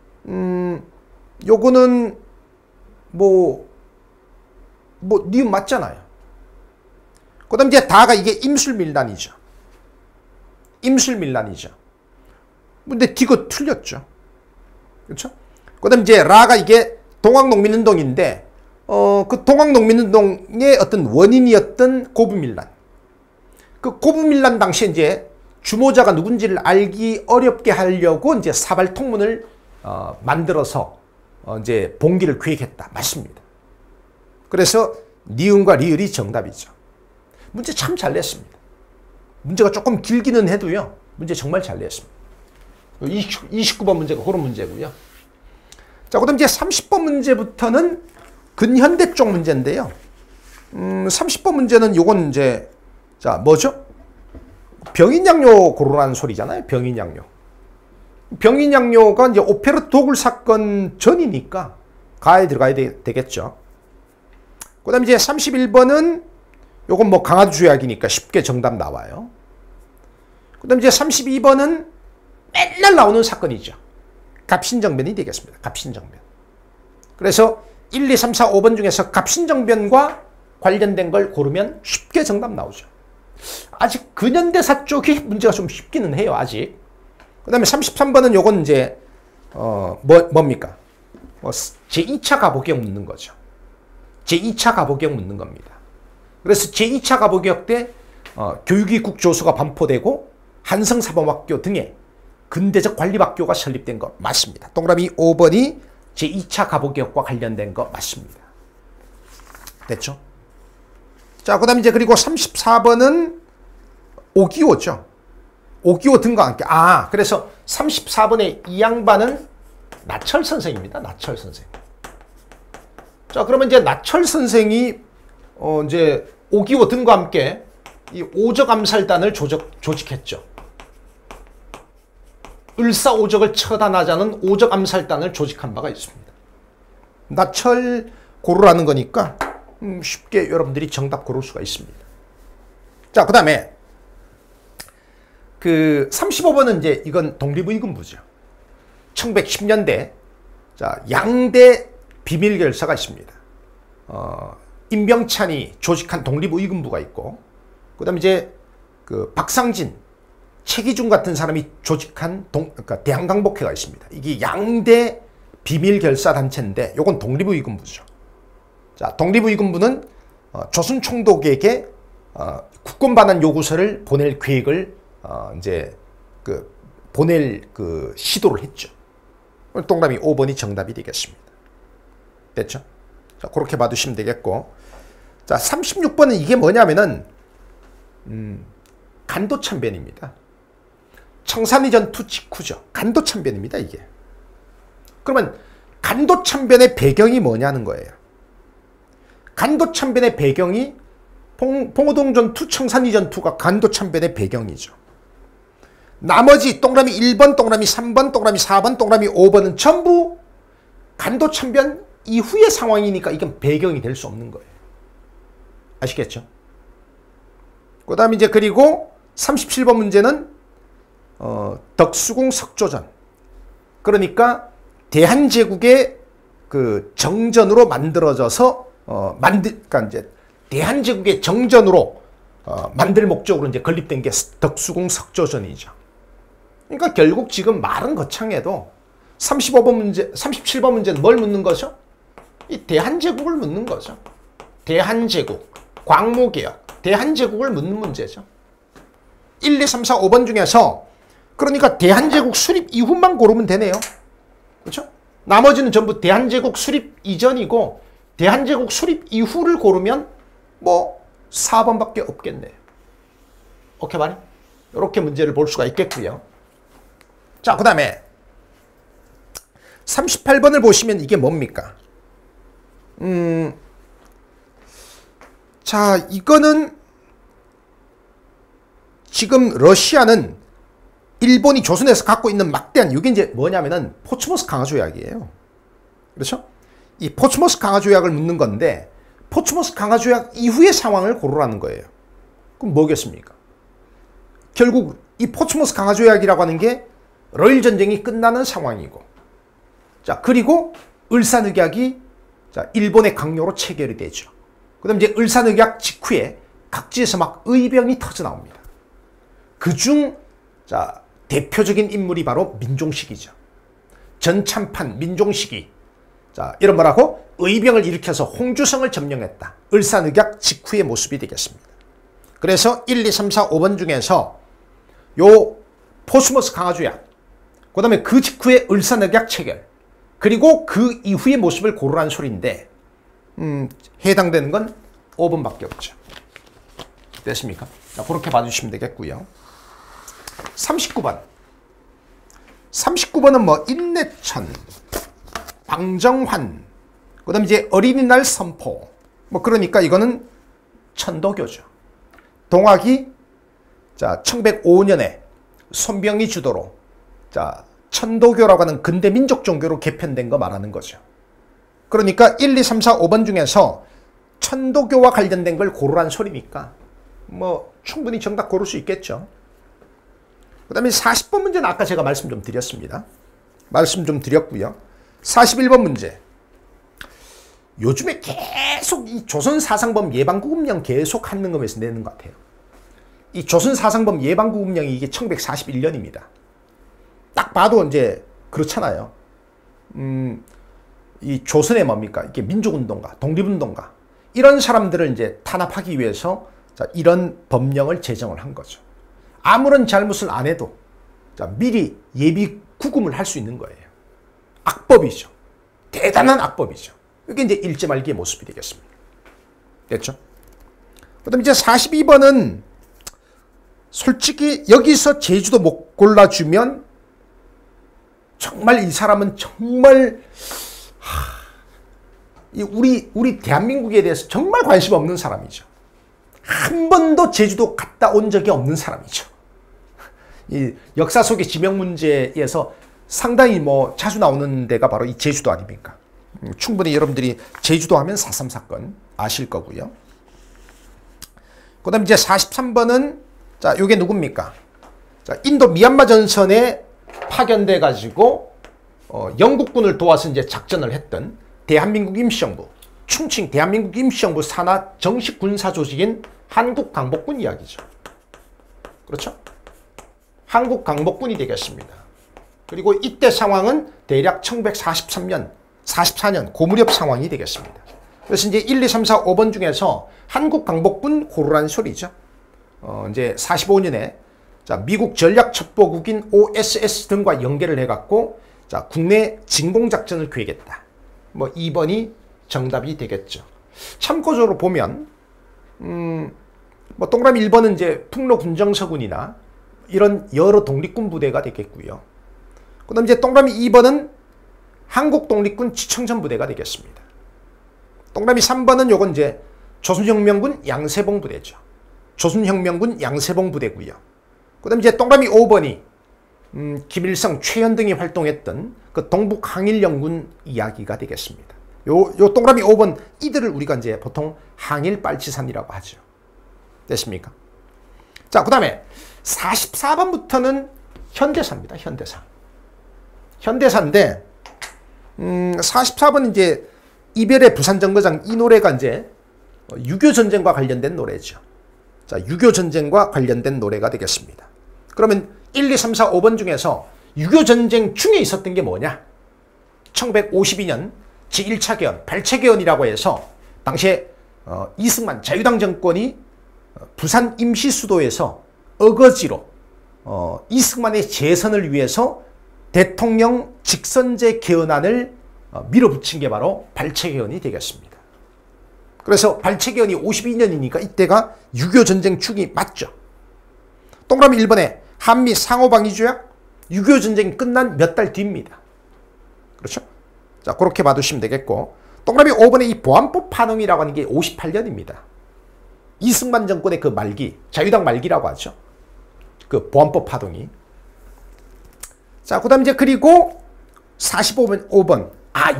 A: 요거는 니은 맞잖아요. 그 다음 이제 다가 이게 임술밀란이죠. 임술밀란이죠. 근데 디귿 틀렸죠. 그렇죠? 그 다음 이제 라가 이게 동학농민운동인데, 그 동학농민운동의 어떤 원인이었던 고부밀란. 그 고부밀란 당시에 이제 주모자가 누군지를 알기 어렵게 하려고 이제 사발통문을 만들어서 이제 봉기를 계획했다. 맞습니다. 그래서 니은과 리을이 정답이죠. 문제 참 잘 냈습니다. 문제가 조금 길기는 해도요, 문제 정말 잘 냈습니다. 29번 문제가 그런 문제고요. 자, 그 다음 이제 30번 문제부터는 근현대 쪽 문제인데요. 30번 문제는 요건 이제 자, 뭐죠? 병인양요 고르라는 소리잖아요. 병인양요. 병인양요가 이제 오페르 도굴 사건 전이니까 가에 들어가야 되겠죠. 그 다음에 이제 31번은 요건 뭐 강화도 조약이니까 쉽게 정답 나와요. 그 다음에 이제 32번은 맨날 나오는 사건이죠. 갑신정변이 되겠습니다. 갑신정변. 그래서 1, 2, 3, 4, 5번 중에서 갑신정변과 관련된 걸 고르면 쉽게 정답 나오죠. 아직 근현대사 쪽이 문제가 좀 쉽기는 해요. 아직. 그 다음에 33번은 요건 이제 뭡니까? 제2차 가보개혁 묻는 거죠. 제2차 가보개혁 묻는 겁니다. 그래서 제2차 가보개혁 때 교육위 국조서가 반포되고 한성사범학교 등의 근대적 관립학교가 설립된 거 맞습니다. 동그라미 5번이 제2차 가보개혁과 관련된 거 맞습니다. 됐죠? 자, 그 다음에 이제 그리고 34번은 5.25죠. 5.25 등과 함께. 그래서 34번의 이 양반은 나철 선생입니다. 나철 선생. 자, 그러면 이제 나철 선생이 이제 5.25 등과 함께 이 오적암살단을 조직했죠. 을사오적을 처단하자는 오적암살단을 조직한 바가 있습니다. 나철 고르라는 거니까 쉽게 여러분들이 정답 고를 수가 있습니다. 자, 그 다음에 그 35번은 이제 이건 독립의금부죠. 1910년대 자, 양대 비밀결사가 있습니다. 임병찬이 조직한 독립의금부가 있고, 그 다음에 이제 그 박상진, 최기중 같은 사람이 조직한 그러니까 대한강복회가 있습니다. 이게 양대 비밀결사 단체인데, 요건 독립의금부죠. 자, 독립의금부는 조선 총독에게 국권 반환 요구서를 보낼 계획을 이제 보낼 시도를 했죠. 동그라미 5번이 정답이 되겠습니다. 됐죠? 자, 그렇게 봐두시면 되겠고. 자, 36번은 이게 뭐냐면은, 간도참변입니다. 청산리 전투 직후죠. 간도참변입니다, 이게. 그러면 간도참변의 배경이 뭐냐는 거예요. 간도참변의 배경이 봉오동 전투, 청산리 전투가 간도참변의 배경이죠. 나머지 동그라미 1번, 동그라미 3번, 동그라미 4번, 동그라미 5번은 전부 간도참변 이후의 상황이니까 이건 배경이 될 수 없는 거예요. 아시겠죠? 그 다음에 이제 그리고 37번 문제는 덕수궁 석조전. 그러니까 대한제국의 그 정전으로 만들어져서 그러니까 이제 대한제국의 정전으로 만들 목적으로 이제 건립된 게 덕수궁 석조전이죠. 그러니까 결국 지금 말은 거창해도 35번 문제, 37번 문제는 뭘 묻는 거죠? 이 대한제국을 묻는 거죠. 대한제국, 광무개혁, 대한제국을 묻는 문제죠. 1, 2, 3, 4, 5번 중에서 그러니까 대한제국 수립 이후만 고르면 되네요. 그렇죠? 나머지는 전부 대한제국 수립 이전이고 대한제국 수립 이후를 고르면 뭐 4번밖에 없겠네요. 오케이 말이? 이렇게 문제를 볼 수가 있겠고요. 자, 그 다음에 38번을 보시면 이게 뭡니까? 자, 이거는 지금 러시아는 일본이 조선에서 갖고 있는 막대한, 이게 이제 뭐냐면은 포츠모스 강화조약이에요. 그렇죠? 이 포츠모스 강화조약을 묻는 건데, 포츠모스 강화조약 이후의 상황을 고르라는 거예요. 그럼 뭐겠습니까? 결국 이 포츠모스 강화조약이라고 하는 게 러일 전쟁이 끝나는 상황이고, 자, 그리고 을사늑약이 자, 일본의 강요로 체결이 되죠. 그 다음에 이제 을사늑약 직후에 각지에서 막 의병이 터져 나옵니다. 그중 자, 대표적인 인물이 바로 민종식이죠. 전참판 민종식이 자, 이런 뭐라고? 의병을 일으켜서 홍주성을 점령했다. 을사늑약 직후의 모습이 되겠습니다. 그래서 1, 2, 3, 4, 5번 중에서 요 포츠모스 강화조약, 그 다음에 그 직후의 을사늑약 체결, 그리고 그 이후의 모습을 고르라는 소리인데, 해당되는 건 5번밖에 없죠. 됐습니까? 자, 그렇게 봐주시면 되겠고요. 39번. 39번은 뭐 인내천, 방정환, 그 다음에 이제 어린이날 선포, 뭐 그러니까 이거는 천도교죠. 동학이 자 1105년에 손병이 주도로 자 천도교라고 하는 근대 민족 종교로 개편된 거 말하는 거죠. 그러니까 1, 2, 3, 4, 5번 중에서 천도교와 관련된 걸 고르란 소리니까 뭐 충분히 정답 고를 수 있겠죠. 그 다음에 40번 문제는 아까 제가 말씀 좀 드렸습니다. 말씀 좀 드렸고요. 41번 문제. 요즘에 계속 이 조선사상범 예방구금령 계속 한능검에서 내는 것 같아요. 이 조선사상범 예방구금령이 이게 1941년입니다. 딱 봐도 이제 그렇잖아요. 이 조선의 뭡니까? 이게 민족운동가, 독립운동가 이런 사람들을 이제 탄압하기 위해서 자, 이런 법령을 제정을 한 거죠. 아무런 잘못을 안 해도 자, 미리 예비 구금을 할 수 있는 거예요. 악법이죠. 대단한 악법이죠. 이게 이제 일제말기의 모습이 되겠습니다. 됐죠? 그 다음에 이제 42번은 솔직히 여기서 제주도 못 골라주면 정말 이 사람은 정말 우리 대한민국에 대해서 정말 관심 없는 사람이죠. 한 번도 제주도 갔다 온 적이 없는 사람이죠. 이 역사 속의 지명 문제에서 상당히 뭐 자주 나오는 데가 바로 이 제주도 아닙니까? 충분히 여러분들이 제주도 하면 4.3 사건 아실 거고요. 그 다음에 이제 43번은 자, 요게 누굽니까? 자, 인도 미얀마 전선에 파견돼 가지고 영국군을 도와서 이제 작전을 했던 대한민국 임시정부, 충칭 대한민국 임시정부 산하 정식 군사 조직인 한국강복군 이야기죠. 그렇죠? 한국강복군이 되겠습니다. 그리고 이때 상황은 대략 1943년, 44년 고무렵 상황이 되겠습니다. 그래서 이제 1, 2, 3, 4, 5번 중에서 한국강복군 고르라는 소리죠. 이제 45년에 자, 미국 전략첩보국인 OSS 등과 연계를 해갖고 자, 국내 진공작전을 계획했다. 뭐 2번이 정답이 되겠죠. 참고적으로 보면 뭐 동그라미 1번은 이제 풍로군정서군이나 이런 여러 독립군 부대가 되겠고요. 그 다음 이제 동그라미 2번은 한국독립군 지청전 부대가 되겠습니다. 동그라미 3번은 요건 이제 조선혁명군 양세봉 부대죠. 조선혁명군 양세봉 부대고요. 그 다음 이제 동그라미 5번이 김일성, 최현 등이 활동했던 그 동북항일연군 이야기가 되겠습니다. 요 동그라미 5번 이들을 우리가 이제 보통 항일빨치산이라고 하죠. 됐습니까? 자, 그 다음에 44번부터는 현대사입니다. 현대사. 현대사인데 44번은 이제 이별의 부산정거장 이 노래가 이제 6.25 전쟁과 관련된 노래죠. 자, 6.25 전쟁과 관련된 노래가 되겠습니다. 그러면 1, 2, 3, 4, 5번 중에서 6.25 전쟁 중에 있었던 게 뭐냐? 1952년 제1차 개헌, 발췌 개헌이라고 해서 당시에 이승만 자유당 정권이 부산 임시수도에서 어거지로 이승만의 재선을 위해서 대통령 직선제 개헌안을 밀어붙인 게 바로 발췌 개헌이 되겠습니다. 그래서 발췌 개헌이 52년이니까 이때가 6.25 전쟁 축이 맞죠. 동그라미 1번에 한미 상호방위조약 6.25 전쟁이 끝난 몇 달 뒤입니다. 그렇죠? 자, 그렇게 봐두시면 되겠고, 동그라미 5번에 이 보안법 파동이라고 하는 게 58년입니다. 이승만 정권의 그 말기, 자유당 말기라고 하죠. 그 보안법 파동이. 자, 그 다음 이제 그리고 45번. 아,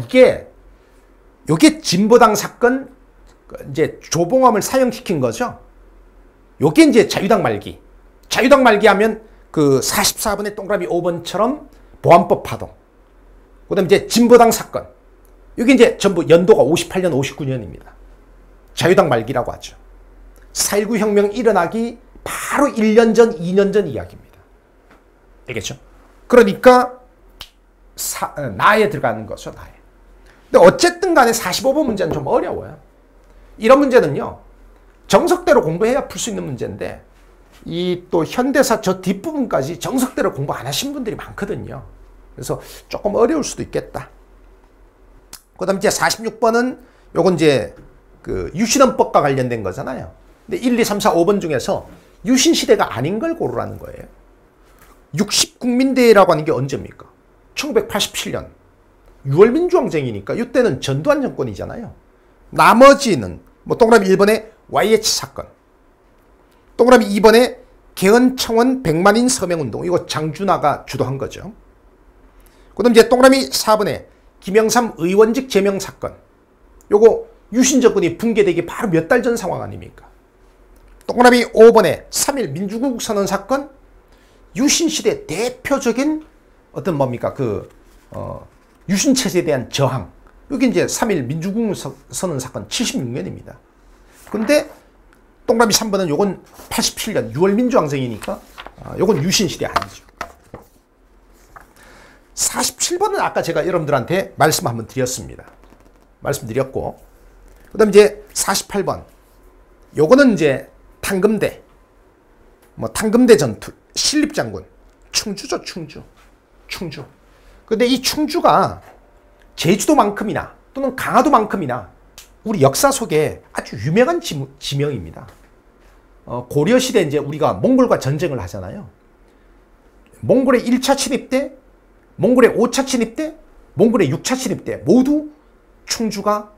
A: 요게 진보당 사건, 이제 조봉암을 사형시킨 거죠. 요게 이제 자유당 말기. 자유당 말기 하면 그 44번의 동그라미 5번처럼 보안법 파동. 그 다음 이제 진보당 사건. 이게 이제 전부 연도가 58년, 59년입니다. 자유당 말기라고 하죠. 4.19 혁명 일어나기 바로 1년 전, 2년 전 이야기입니다. 알겠죠? 그러니까 나에 들어가는 거죠, 나에. 근데 어쨌든 간에 45번 문제는 좀 어려워요. 이런 문제는요, 정석대로 공부해야 풀 수 있는 문제인데, 이 또 현대사 저 뒷부분까지 정석대로 공부 안 하신 분들이 많거든요. 그래서 조금 어려울 수도 있겠다. 그 다음 이제 46번은 요건 이제 그 유신헌법과 관련된 거잖아요. 근데 1, 2, 3, 4, 5번 중에서 유신시대가 아닌 걸 고르라는 거예요. 60국민대회라고 하는 게 언제입니까? 1987년 6월 민주항쟁이니까 이때는 전두환 정권이잖아요. 나머지는 뭐 동그라미 1번에 YH 사건, 동그라미 2번에 개헌청원 100만인 서명운동. 이거 장준하가 주도한 거죠. 그 다음 이제 동그라미 4번에 김영삼 의원직 제명 사건. 요거 유신 정권이 붕괴되기 바로 몇 달 전 상황 아닙니까? 동그라미 5번에 3.1 민주국 선언 사건. 유신 시대 대표적인 어떤 뭡니까? 유신 체제에 대한 저항. 여기 이제 3.1 민주국 선언 사건 76년입니다. 근데 동그라미 3번은 요건 87년 6월 민주항쟁이니까 요건 유신 시대 아니죠. 47번은 아까 제가 여러분들한테 말씀 한번 드렸습니다. 말씀드렸고, 그 다음 이제 48번. 요거는 이제 탕금대, 탕금대 전투, 신립장군, 충주죠, 충주. 근데 이 충주가 제주도만큼이나 또는 강화도만큼이나 우리 역사 속에 아주 유명한 지명입니다. 고려시대 이제 우리가 몽골과 전쟁을 하잖아요. 몽골의 1차 침입 때, 몽골의 5차 침입 때, 몽골의 6차 침입 때 모두 충주가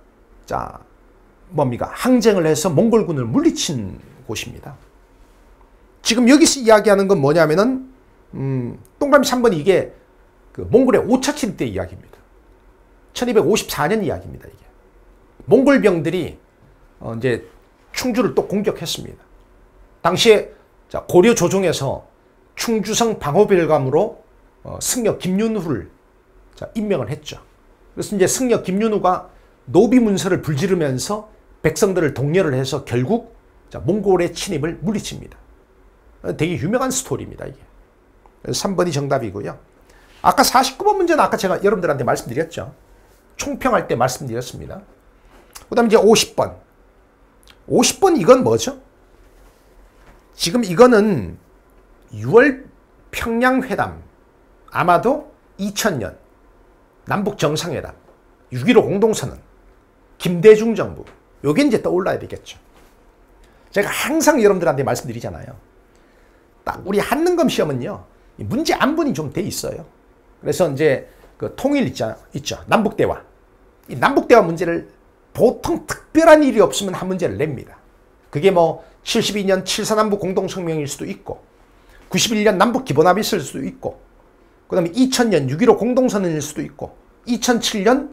A: 항쟁을 해서 몽골군을 물리친 곳입니다. 지금 여기서 이야기하는 건 뭐냐면은 동그라미 3번이 이게 그 몽골의 5차 침입 때 이야기입니다. 1254년 이야기입니다. 이게 몽골 병들이 이제 충주를 또 공격했습니다. 당시에 고려 조정에서 충주성 방어별감으로 승려 김윤후를 임명을 했죠. 그래서 이제 승려 김윤후가 노비문서를 불지르면서 백성들을 독려를 해서 결국 몽골의 침입을 물리칩니다. 되게 유명한 스토리입니다, 이게. 그래서 3번이 정답이고요. 아까 49번 문제는 아까 제가 여러분들한테 말씀드렸죠. 총평할 때 말씀드렸습니다. 그 다음에 이제 50번. 50번 이건 뭐죠? 지금 이거는 6월 평양회담, 아마도 2000년 남북 정상회담, 6.15 공동선언, 김대중 정부, 요게 이제 떠올라야 되겠죠. 제가 항상 여러분들한테 말씀드리잖아요. 딱 우리 한능검 시험은요, 문제 안분이 좀 돼 있어요. 그래서 이제 그 통일 있죠. 남북대화. 이 남북대화 문제를 보통 특별한 일이 없으면 한 문제를 냅니다. 그게 72년 7.4 남북 공동성명일 수도 있고, 91년 남북 기본합의 있을 수도 있고, 그 다음에 2000년 6.15 공동선언일 수도 있고, 2007년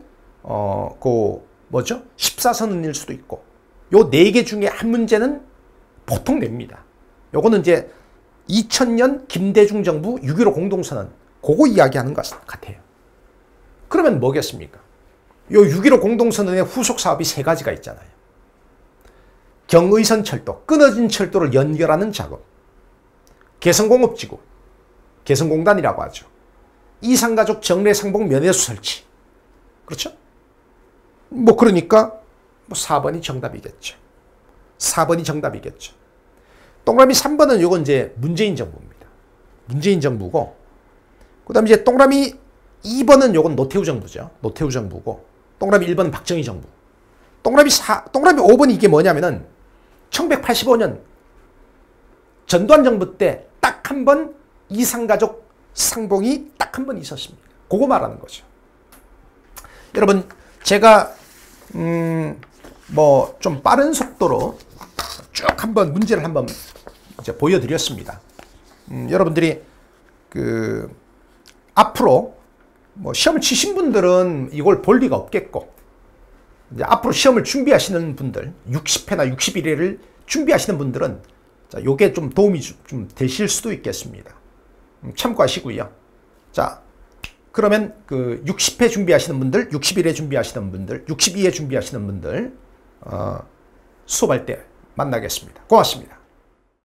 A: 14선언일 수도 있고, 요 4개 중에 한 문제는 보통 냅니다. 요거는 이제 2000년 김대중 정부 6.15 공동선언, 그거 이야기하는 것 같아요. 그러면 뭐겠습니까? 요 6.15 공동선언의 후속 사업이 3가지가 있잖아요. 경의선 철도, 끊어진 철도를 연결하는 작업, 개성공업지구, 개성공단이라고 하죠. 이산가족 정례상봉 면회소 설치. 그렇죠? 그러니까 4번이 정답이겠죠. 4번이 정답이겠죠. 동그라미 3번은 요건 이제 문재인 정부입니다. 문재인 정부고, 그 다음에 이제 동그라미 2번은 요건 노태우 정부죠. 노태우 정부고, 동그라미 1번은 박정희 정부. 동그라미 5번이 이게 뭐냐면은 1985년 전두환 정부 때 딱 한 번 이산가족 상봉이 딱 한 번 있었습니다. 그거 말하는 거죠. 여러분, 제가 좀 빠른 속도로 쭉 한번 문제를 한번 이제 보여드렸습니다. 여러분들이 앞으로 시험을 치신 분들은 이걸 볼 리가 없겠고, 이제 앞으로 시험을 준비하시는 분들, 60회나 61회를 준비하시는 분들은 요게 좀 도움이 좀 되실 수도 있겠습니다. 참고하시고요. 자, 그러면 60회 준비하시는 분들, 61회 준비하시는 분들, 62회 준비하시는 분들 수업할 때 만나겠습니다. 고맙습니다.